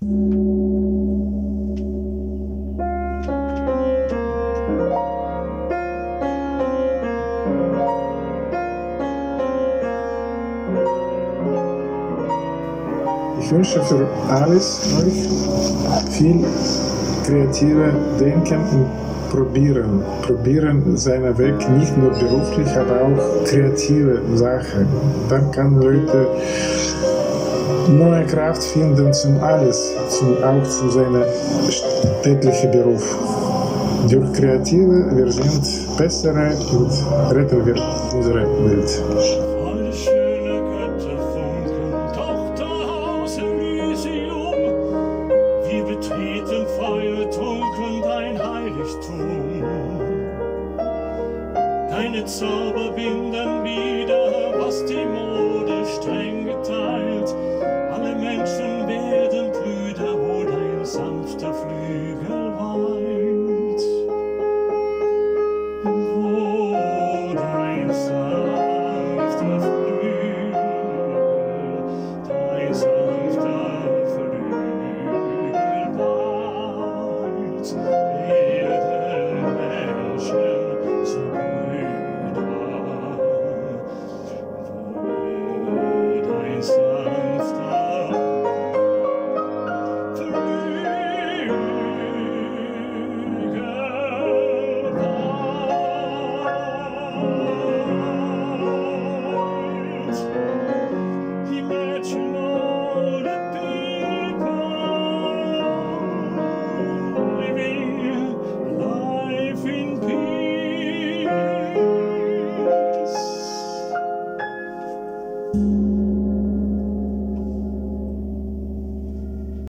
Ich wünsche für alles euch viel kreative Denken und Probieren. Probieren seinen Weg nicht nur beruflich, aber auch kreative Sachen. Dann kann Leute neue Kraft finden zum alles, auch zu seinem täglichen Beruf. Durch Kreative, wir sind bessere und retten wir unsere Welt. Deine Zauber binden wieder, was die Mode streng